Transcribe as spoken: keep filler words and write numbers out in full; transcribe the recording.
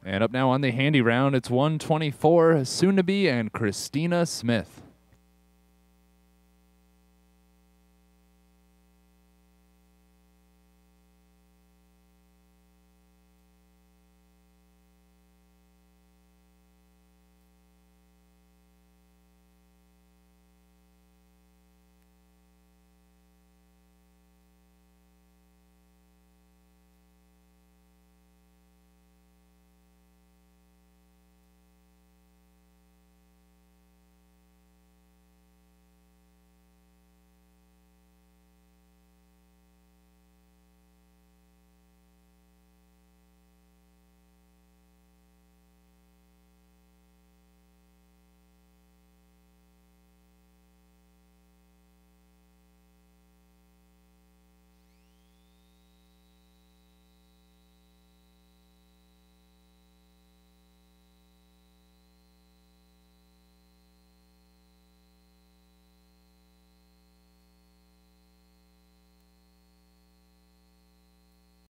And up now on the handy round, it's one twenty-four, Soon to Be and Christina Smith.